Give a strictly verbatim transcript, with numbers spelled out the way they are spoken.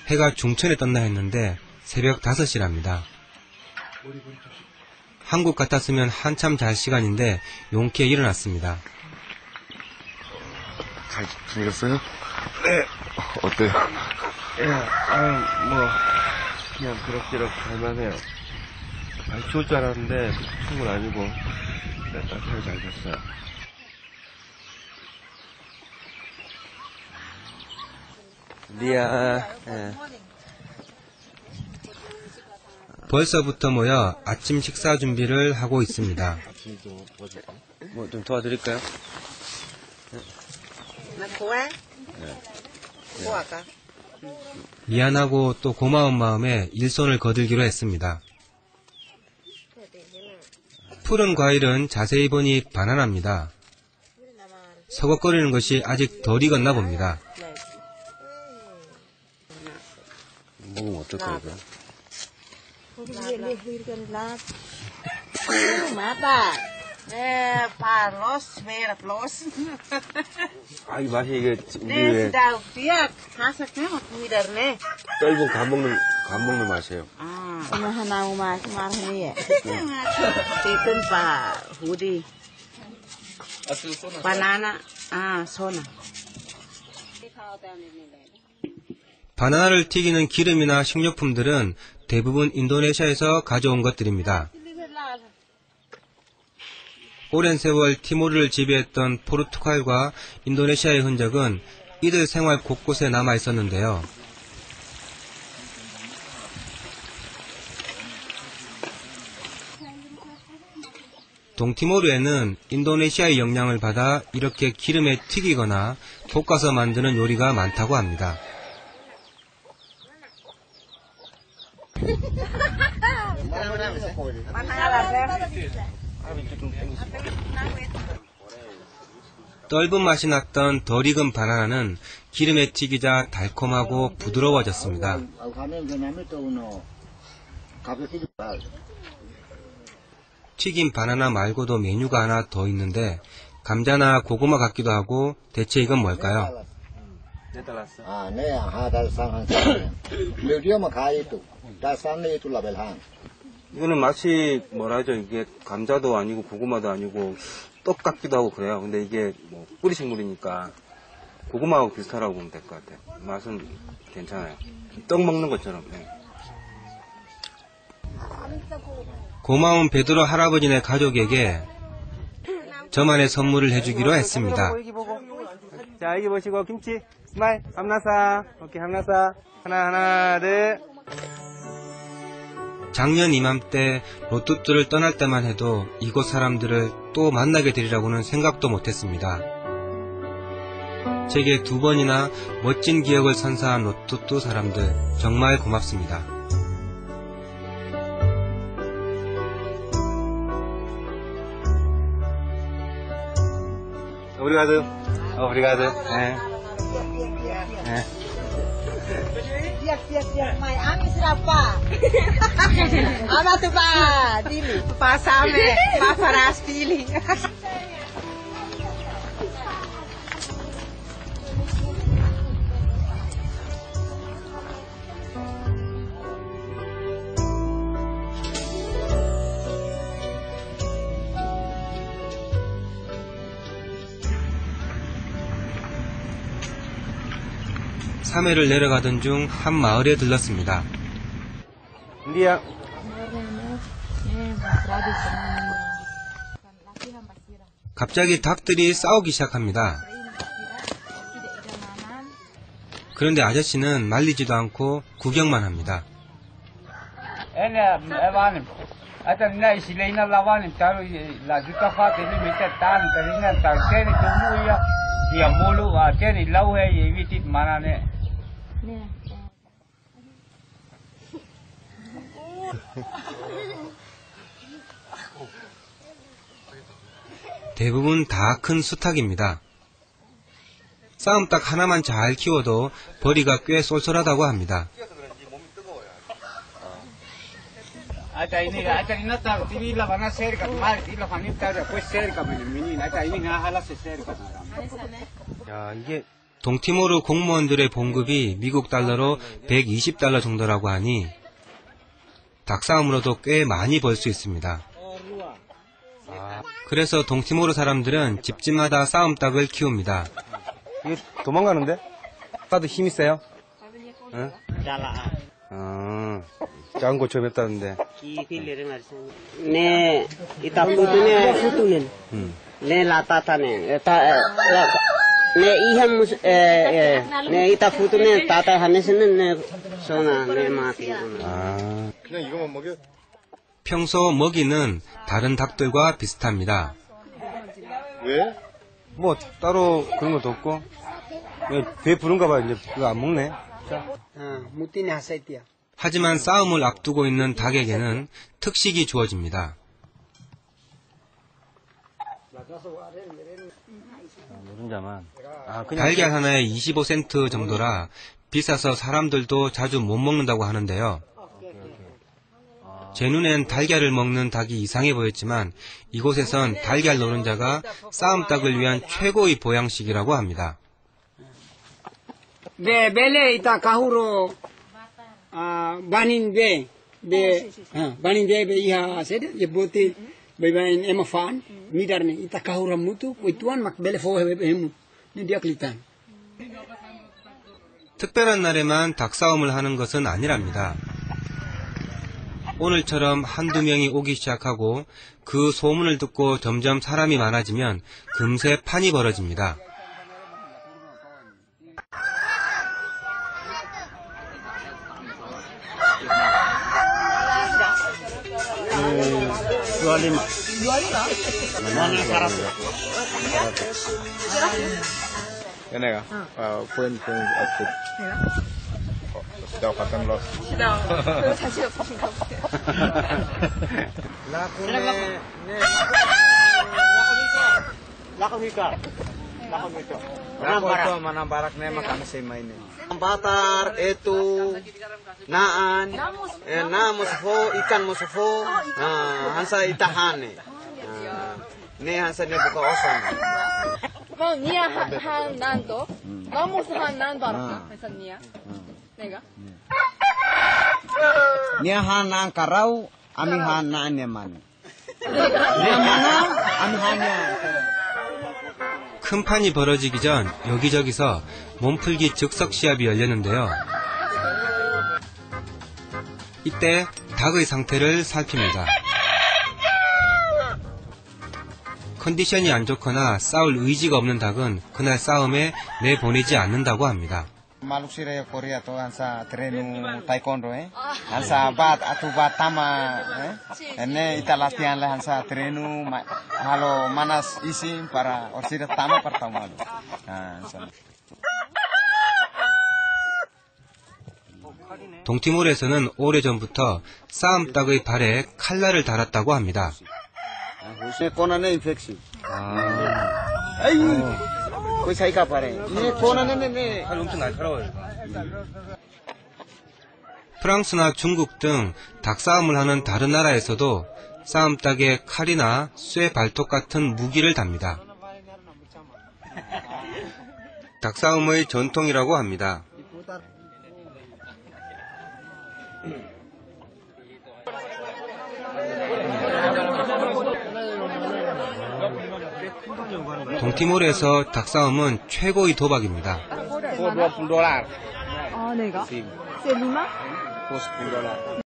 해가 중천에 떴나 했는데 새벽 다섯 시랍니다. 한국 같았으면 한참 잘 시간인데 용케 일어났습니다. 잘 지내셨어요? 네. 어때요? 예, 아유, 뭐, 그냥 그럭저럭 할만해요. 많이 추울 줄 알았는데, 추운 건 아니고, 네, 따뜻하게 잘 잤어요. 리아, 예. 벌써부터 모여 아침 식사 준비를 하고 있습니다. 뭐 좀 도와드릴까요? 미안하고 또 고마운 마음에 일손을 거들기로 했습니다. 푸른 과일은 자세히 보니 바나나입니다. 서걱거리는 것이 아직 덜 익었나 봅니다. 먹으면 어떨까요, 이거? 아, 이 맛이 이게, 우리 왜 떫은 감 먹는, 감 먹는 맛이에요. 바나나, 아, 소나. 바나나를 튀기는 기름이나 식료품들은 대부분 인도네시아에서 가져온 것들입니다. 오랜 세월 티모르를 지배했던 포르투갈과 인도네시아의 흔적은 이들 생활 곳곳에 남아 있었는데요. 동티모르에는 인도네시아의 영향을 받아 이렇게 기름에 튀기거나 볶아서 만드는 요리가 많다고 합니다. 떫은 맛이 났던 덜 익은 바나나는 기름에 튀기자 달콤하고 부드러워졌습니다. 튀긴 바나나 말고도 메뉴가 하나 더 있는데 감자나 고구마 같기도 하고 대체 이건 뭘까요? 이거는 맛이 뭐라죠? 이게 감자도 아니고 고구마도 아니고 떡 같기도 하고 그래요. 근데 이게 뭐 뿌리 식물이니까 고구마하고 비슷하다고 보면 될 것 같아요. 맛은 괜찮아요. 떡 먹는 것처럼. 네. 고마운 베드로 할아버지네 가족에게 저만의 선물을 해주기로 했습니다. 자, 여기 보시고 김치, 스마일, 함나사, 오케이 함나사, 하나 하나 둘. 작년 이맘때 로뚜뚜를 떠날 때만 해도 이곳 사람들을 또 만나게 되리라고는 생각도 못했습니다. 제게 두 번이나 멋진 기억을 선사한 로뚜뚜 사람들 정말 고맙습니다. 오브리가드, 오브리가드. 네. 네. Mai ami siapa? Apa tuh Pak? Dili. Pak Same, Pak Faras Dili. 삼 회를 내려가던 중 한 마을에 들렀습니다. 리아. 갑자기 닭들이 싸우기 시작합니다. 그런데 아저씨는 말리지도 않고 구경만 합니다. 대부분 다 큰 수탉입니다. 싸움 딱 하나만 잘 키워도 벌이가 꽤 쏠쏠하다고 합니다. 야, 이게 동티모르 공무원들의 봉급이 미국 달러로 백이십 달러 정도라고 하니 닭싸움으로도 꽤 많이 벌 수 있습니다. 그래서 동티모르 사람들은 집집마다 싸움닭을 키웁니다. 이게 도망가는데? 아까도 힘이 세요? 응? 아, 작은 거 접했다는데. 네, 이따 putunya putunin. 네 라타타네. 타 네 이함 에 네 이따 putunya 타타 하네스는 네 소나 네 마티. 아, 그냥 이거만 먹여? 평소 먹이는 다른 닭들과 비슷합니다. 왜? 뭐 따로 그런 것도 없고. 그냥 배 부른가 봐. 이제 그거 안 먹네. 아, 무티네 하세티야. 하지만 싸움을 앞두고 있는 닭에게는 특식이 주어집니다. 노른자만. 아, 그냥 달걀 하나에 이십오 센트 정도라 비싸서 사람들도 자주 못 먹는다고 하는데요. 제 눈엔 달걀을 먹는 닭이 이상해 보였지만 이곳에선 달걀 노른자가 싸움닭을 위한 최고의 보양식이라고 합니다. 네, 벨레 이따 가후로 아 바닌 베 베 바닌 베 이하 세데 예 보티 베바인 에마판 미다르네 이따 가후로 무투 포이투안 막 벨레 포 헤무 니디아 클리탄. 특별한 날에만 닭싸움을 하는 것은 아니랍니다. 오늘처럼 한두 명이 오기 시작하고 그 소문을 듣고 점점 사람이 많아지면 금세 판이 벌어집니다. Dualima. Mana sarap. 얘네가 아, 포인 포인 아웃풋. 수다고 갔던 거. 그거 자신 없으신가 보세요. Lakune ne. Lakumika. Lakumika. Mana mana barak ne makan semai ne. Batar itu naan eh na musfo ikan musfo hansa itahane. Ne hansa ne buka osong. 그럼 니야 한 난도 나무스 한 난도 알았나? 그래서 니야 내가 Nia hanan karau ami hanan yaman. Nia mana ami hanya. 큰 판이 벌어지기 전 여기저기서 몸풀기 즉석 시합이 열렸는데요. 이때 닭의 상태를 살핍니다. 컨디션이 안 좋거나 싸울 의지가 없는 닭은 그날 싸움에 내보내지 않는다고 합니다. Maluk sire Korea to hansa trenu taekwondo eh. Hansa bat atu bat tama eh. Ene ita latihan le hansa trenu halo manas isim para orsira tama pertama. Ah, hansa. 동티모르에서는 오래전부터 싸움닭의 발에 칼날을 달았다고 합니다. Huse konane infeksi. Ah. Ai. Koi sai ka pare. Ne konane ne ne. 칼 엄청 날카로워요. 프랑스나 중국 등 닭싸움을 하는 다른 나라에서도 싸움닭에 칼이나 쇠 발톱 같은 무기를 답니다. 닭싸움의 전통이라고 합니다. 동티모르에서 닭싸움은 최고의 도박입니다. dua puluh dolar. 아 내가 셀리마? sepuluh dolar.